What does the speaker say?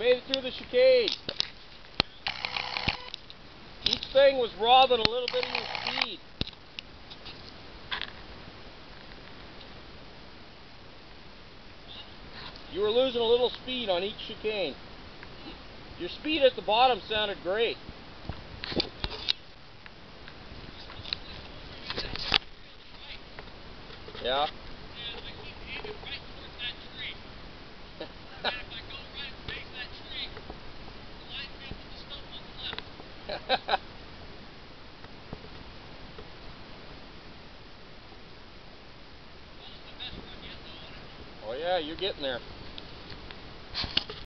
made it through the chicane. Each thing was robbing a little bit of your speed. You were losing a little speed on each chicane. Your speed at the bottom sounded great. Yeah. Oh yeah, you're getting there.